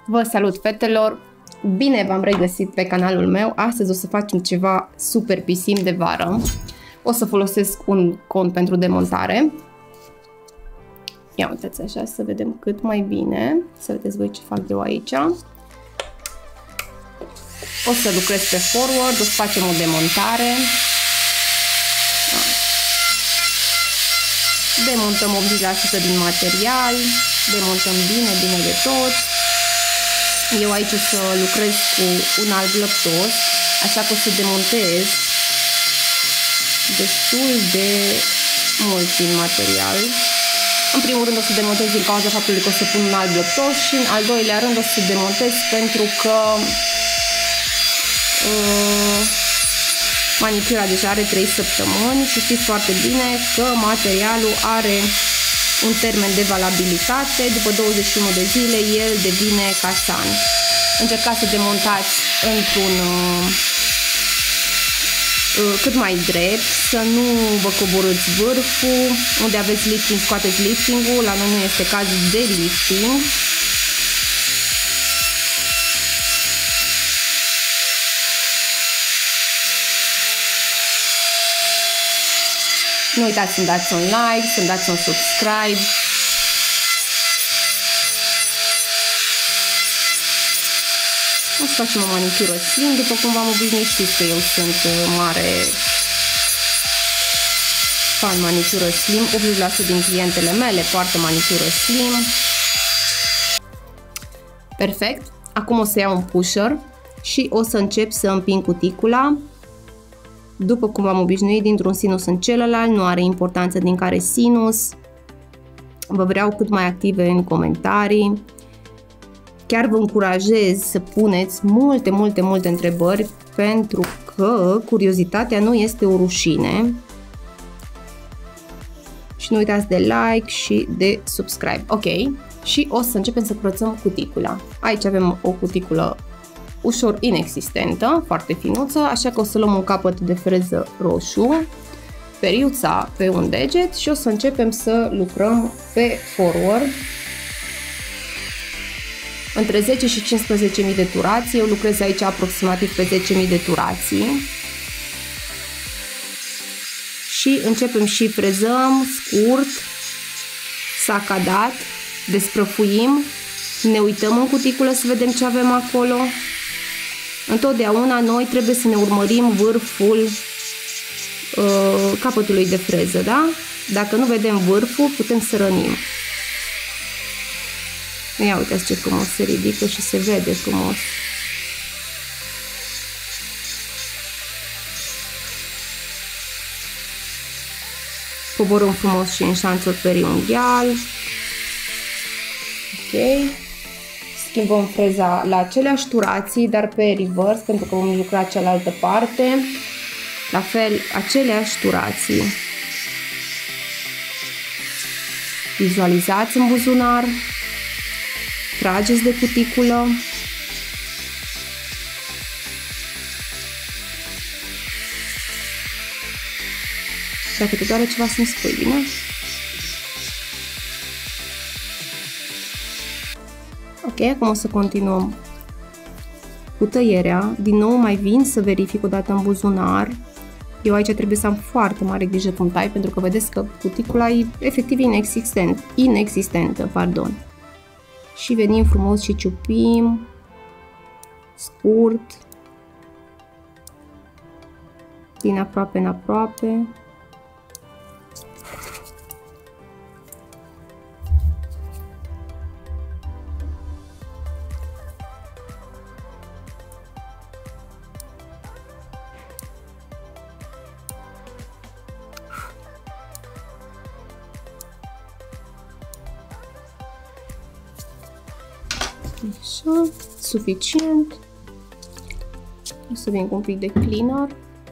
Vă salut, fetelor! Bine v-am regăsit pe canalul meu. Astăzi o să facem ceva super pisim de vară. O să folosesc un cont pentru demontare. Ia uitați așa, să vedem cât mai bine. Să vedeți voi ce fac eu aici. O să lucrez pe forward, o să facem o demontare. Demontăm 80% din material. Demontăm bine de tot. Eu aici o să lucrez cu un alb lăptos, așa că o să demontez destul de mult din material. În primul rând o să demontez din cauza faptului că o să pun un alb lăptos și în al doilea rând o să demontez pentru că manicura deja are 3 săptămâni și știți foarte bine că materialul are un termen de valabilitate. După 21 de zile el devine casant. Încercați să demontați într-un cât mai drept, să nu vă coborâți vârful. Unde aveți lifting, scoateți liftingul. La noi nu este cazul de lifting. Nu uitați să-mi dați un like, să-mi dați un subscribe. O să facem o manicură slim, după cum v-am obișnuit. Știți că eu sunt mare fan manicură slim. 80% din clientele mele poartă manicură slim. Perfect. Acum o să iau un pusher și o să încep să împing cuticula. După cum v-am obișnuit, dintr-un sinus în celălalt, nu are importanță din care sinus. Vă vreau cât mai active în comentarii. Chiar vă încurajez să puneți multe întrebări, pentru că curiozitatea nu este o rușine. Și nu uitați de like și de subscribe. Ok, și o să începem să curățăm cuticula. Aici avem o cuticulă ușor inexistentă, foarte finuță, așa că o să luăm un capăt de freză roșu, periuța pe un deget și o să începem să lucrăm pe forward. Între 10 și 15.000 de turații, eu lucrez aici aproximativ pe 10.000 de turații. Și începem și frezăm scurt, sacadat, desprăfuim, ne uităm în cuticulă să vedem ce avem acolo. Întotdeauna noi trebuie să ne urmărim vârful capătului de freză, da? Dacă nu vedem vârful, putem să rănim. Ia uitați ce frumos se ridică și se vede frumos. Coborâm frumos și în șanțuri periunghial. Ok. Schimbăm freza la aceleași turații, dar pe reverse, pentru că vom lucra cealaltă parte. La fel, aceleași turații. Vizualizați în buzunar. Trageți de cuticulă. Dacă te doare ceva, să-mi spui, bine? Ok, acum o să continuăm cu tăierea. Din nou mai vin să verific o dată în buzunar. Eu aici trebuie să am foarte mare grijă cum tai, pentru că vedeți că cuticula e efectiv inexistentă, pardon. Și venim frumos și ciupim, scurt, din aproape în aproape. Așa, suficient. O să vin cu un pic de cleaner.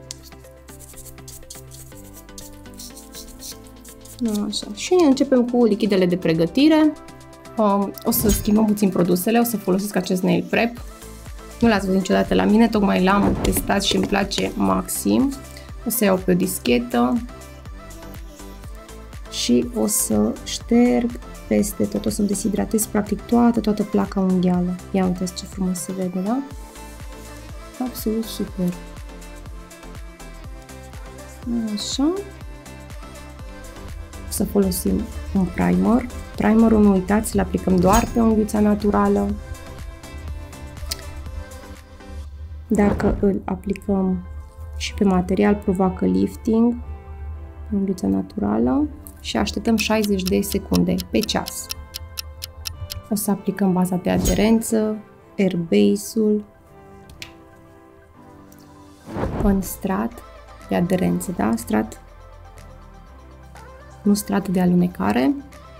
Așa. Și începem cu lichidele de pregătire. O să schimbăm puțin produsele, o să folosesc acest nail prep. Nu l-ați văzut niciodată la mine, tocmai l-am testat și îmi place maxim. O să iau pe o dischetă și o să șterg peste tot, o să-mi deshidratez practic toată placa unghială. Ia uitați ce frumos se vede, da? Absolut super. Așa. O să folosim un primer. Primerul, nu uitați, îl aplicăm doar pe unghiuța naturală. Dacă îl aplicăm și pe material, provoacă lifting, unghiuța naturală, și așteptăm 60 de secunde pe ceas. O să aplicăm baza de aderență, airbase-ul, în strat de aderență, da? Strat, nu strat de alunecare.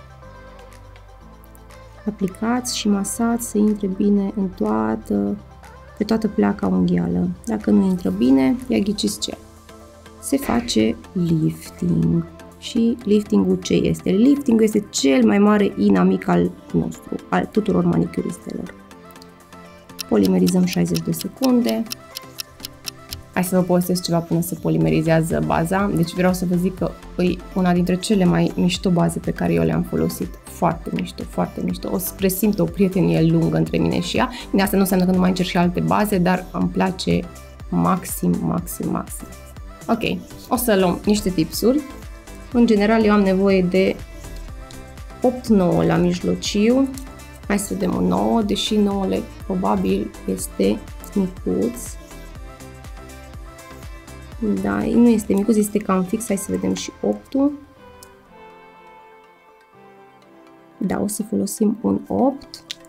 Aplicați și masați să intre bine în pe toată placa unghială. Dacă nu intră bine, ia ghiciți ce? Se face lifting. Și liftingul ce este? Liftingul este cel mai mare inamic al nostru, al tuturor manicuristelor. Polimerizăm 60 de secunde. Hai să vă povestesc ceva până se polimerizează baza. Deci vreau să vă zic că e una dintre cele mai mișto baze pe care eu le-am folosit. Foarte mișto, foarte mișto. O să presimt o prietenie lungă între mine și ea. Bine, asta nu înseamnă că nu mai încerc și alte baze, dar îmi place maxim. Ok, o să luăm niște tipsuri. În general eu am nevoie de 8-9 la mijlociu. Hai să vedem un 9, deși 9-le probabil este micuț. Da, nu este micuț, este cam fix. Hai să vedem și 8-ul. Da, o să folosim un 8.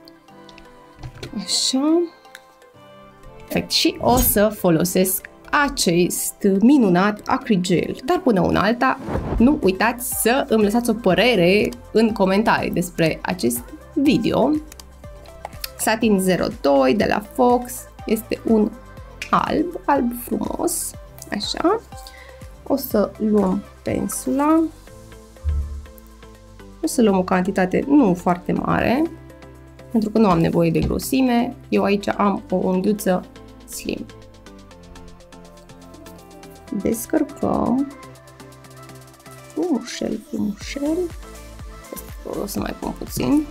Așa. Perfect. Și o să folosesc acest minunat acrigel. Dar până una alta, nu uitați să îmi lăsați o părere în comentarii despre acest video. Satin 02 de la Fox. Este un alb frumos. Așa. O să luăm pensula. O să luăm o cantitate nu foarte mare, pentru că nu am nevoie de grosime. Eu aici am o unghiuță slim. Descărcăm frumușel. O să mai pun puțin.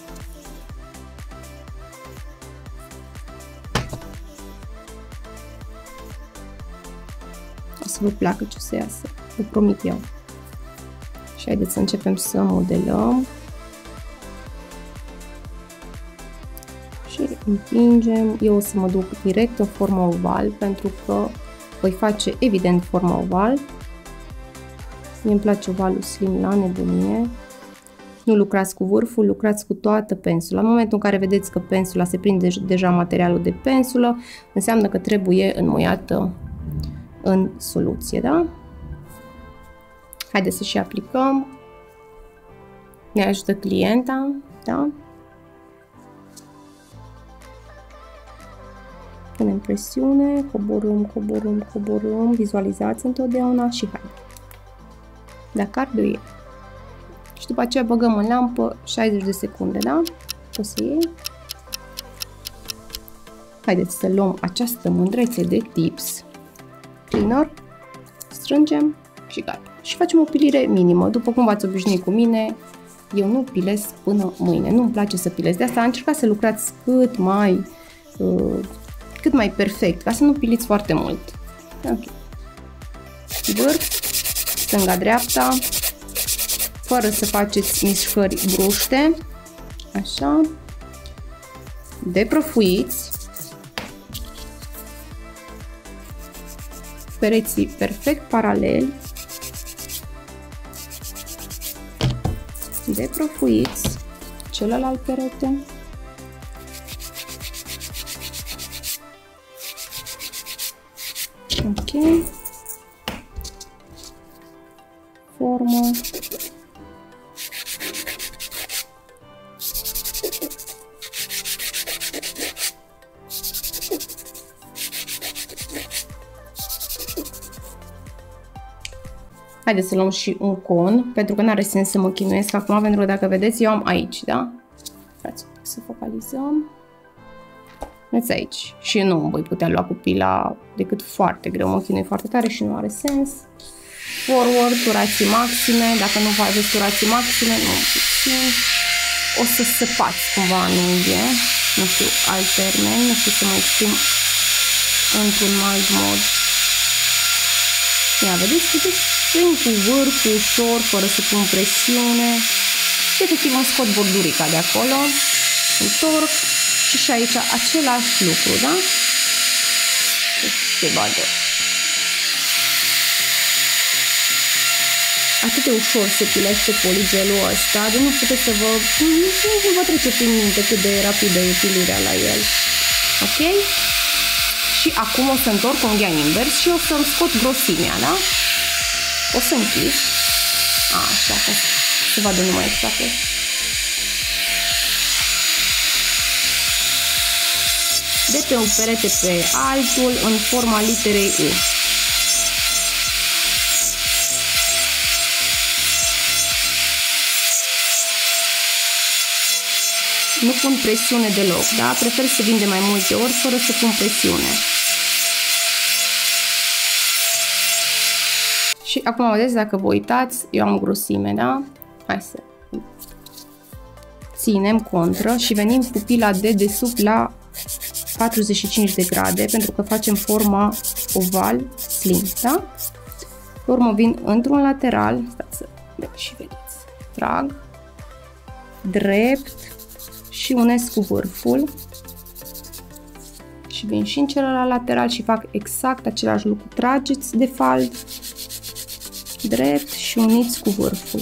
O să vă placă ce o să iasă, vă promit eu. Și haideți să începem să modelăm. Și împingem. Eu o să mă duc direct în formă oval, pentru că voi face evident forma oval. Mie îmi place ovalul slim la nebunie. Nu lucrați cu vârful, lucrați cu toată pensula. În momentul în care vedeți că pensula se prinde deja materialul de pensulă, înseamnă că trebuie înmuiată în soluție, da? Haideți să și aplicăm. Ne ajută clienta, da? Punem presiune, coborâm, vizualizați întotdeauna și hai. Dacă arde, și după aceea băgăm în lampă 60 de secunde, da? O să iei. Haideți să luăm această mândrețe de tips. Cleaner, strângem și gata. Și facem o pilire minimă. După cum v-ați obișnuit cu mine, eu nu pilez până mâine. Nu-mi place să pilez. De asta încercați să lucrați cât mai perfect, ca să nu piliți foarte mult. Ok. Vârf, stânga-dreapta, fără să faceți mișcări bruște. Așa. Deprăfuiți. Pereții perfect paraleli. Deprăfuiți celălalt perete. Ok. Formă. Haideți să luăm și un con, pentru că nu are sens să mă chinuiesc acum, pentru că dacă vedeți, eu am aici, da? Să focalizăm. Vedeți aici. Și eu nu voi putea lua cu pila decât foarte greu, mă chinui foarte tare și nu are sens. Forward, turații maxime, dacă nu aveți turații maxime, nu puțin. o să săpați cumva în unghie, nu știu alt termen, nu știu să mă exprim într-un alt mod. Ia, vedeți? Vin cu vârful ușor, fără să pun presiune și efectiv îmi scot bordurica de acolo, întorc și aici același lucru, da? Se vadă. Atât de ușor se pilește poligelul ăsta, de nu puteți să vă... Nu vă trece prin minte cât de rapidă e pilirea la el. Ok? Și acum o să întorc unghia invers și o să-mi scot grosimea, da? O să închid. Așa, ca să se vadă numai exact. De pe un perete pe altul în forma literei U. Nu pun presiune deloc, da? Prefer să vin de mai multe ori fără să pun presiune. Și acum vedeți, dacă vă uitați, eu am grosime, da? Hai să ținem contră și venim pupila de desubt la 45 de grade, pentru că facem forma oval slim, da? Pe urmă vin într-un lateral, stați să și vedeți, trag, drept și unesc cu vârful și vin și în celălalt lateral și fac exact același lucru, trageți de fald, drept și uniți cu vârful.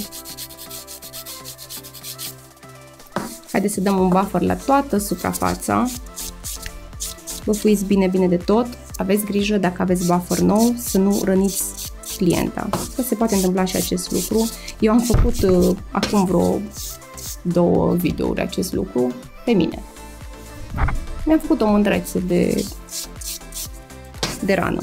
Haideți să dăm un buffer la toată suprafața. Vă fuiți bine de tot. Aveți grijă, dacă aveți buffer nou, să nu răniți clienta. Că se poate întâmpla și acest lucru. Eu am făcut acum vreo 2 videouri acest lucru pe mine. Mi-am făcut o mândrețe de rană.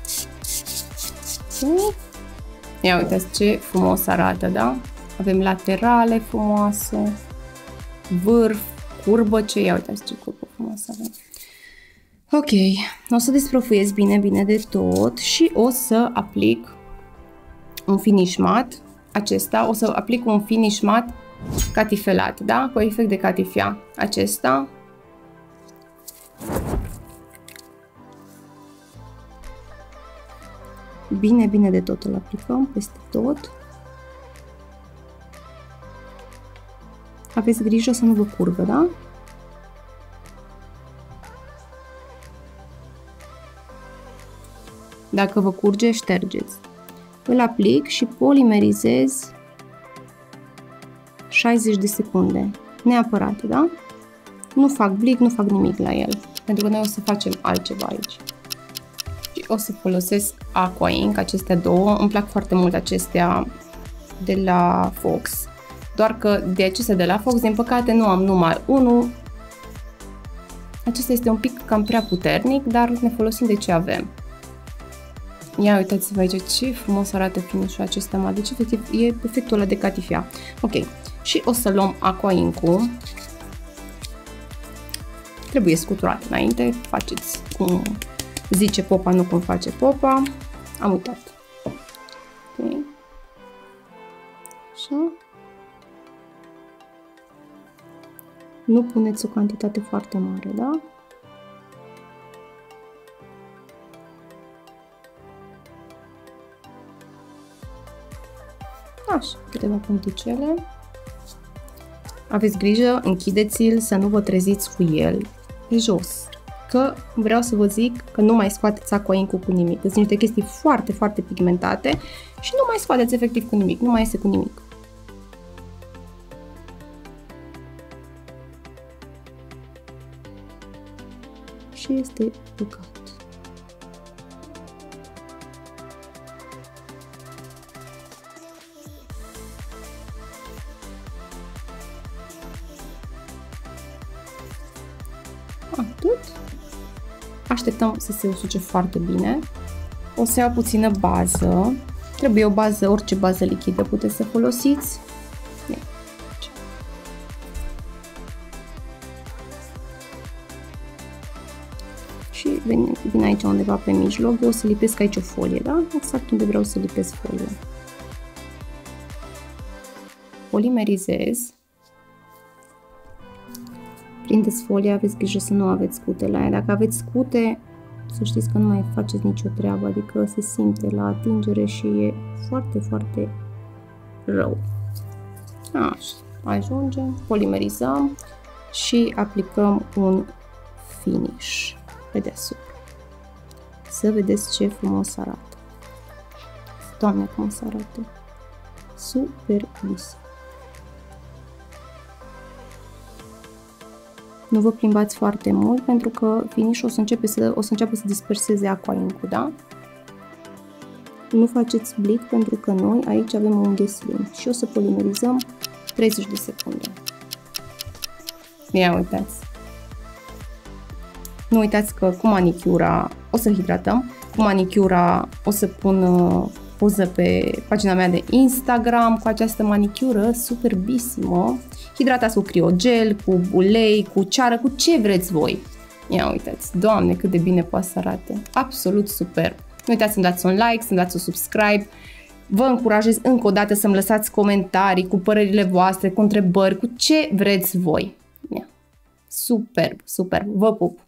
Ia uitați ce frumos arată, da? Avem laterale frumoase, vârf, curbă, ia uitați ce curbă frumoasă avem. Ok, o să desprăfuiesc bine de tot și o să aplic un finish mat. Acesta, o să aplic un finish mat catifelat, da? Cu efect de catifea. Acesta. Bine de tot îl aplicăm peste tot. Aveți grijă să nu vă curvă, da? Dacă vă curge, ștergeți. Îl aplic și polimerizez 60 de secunde. Neapărat, da? Nu fac blic, nu fac nimic la el. Pentru că noi o să facem altceva aici. Și o să folosesc Aqua Ink, acestea două. Îmi plac foarte mult acestea de la Fox. Doar că de acestea de la Fox, din păcate, nu am numai unul. Acesta este un pic cam prea puternic, dar ne folosim de ce avem. Ia uitați-vă aici ce frumos arată finish-ul acesta mat. Deci efectiv e efectul ăla de catifea. Ok. Și o să luăm Aqua Ink-ul. Trebuie scuturat înainte. Faceți cum zice popa, nu cum face popa. Am uitat. Ok. Așa. Nu puneți o cantitate foarte mare, da? Așa, câteva punticele. Aveți grijă, închideți-l să nu vă treziți cu el pe jos. Că vreau să vă zic că nu mai scoateți Aqua Ink-ul cu nimic. Sunt niște chestii foarte pigmentate și nu mai scoateți efectiv cu nimic, nu mai iese cu nimic. Și este păcat. Atât. Așteptăm să se usuce foarte bine. O să iau puțină bază. Trebuie o bază, orice bază lichidă puteți să folosiți. Și vin aici undeva pe mijloc. Eu o să lipesc aici o folie, da? Exact unde vreau să lipesc folia. Polimerizez. Prindeți folia, aveți grijă să nu aveți scute la ea. Dacă aveți scute, să știți că nu mai faceți nicio treabă, adică se simte la atingere și e foarte, foarte rău. Așa, ajunge, polimerizăm și aplicăm un finish pe deasupra. Să vedeți ce frumos arată. Doamne, cum se arată! Super vis. Nu vă plimbați foarte mult pentru că finish-ul o să înceapă să disperseze aqua ink-ul, da? Nu faceți bleed pentru că noi aici avem un gheslin și o să polimerizăm 30 de secunde. Ia uitați! Nu uitați că cu manicura o să hidratăm, cu manicura o să pun poză pe pagina mea de Instagram cu această manicură superbisimă. Hidratați cu criogel, cu ulei, cu ceară, cu ce vreți voi. Ia uitați, Doamne, cât de bine poate să arate. Absolut superb. Nu uitați să-mi dați un like, să-mi dați un subscribe. Vă încurajez încă o dată să-mi lăsați comentarii cu părerile voastre, cu întrebări, cu ce vreți voi. Ia. Superb, superb. Vă pup!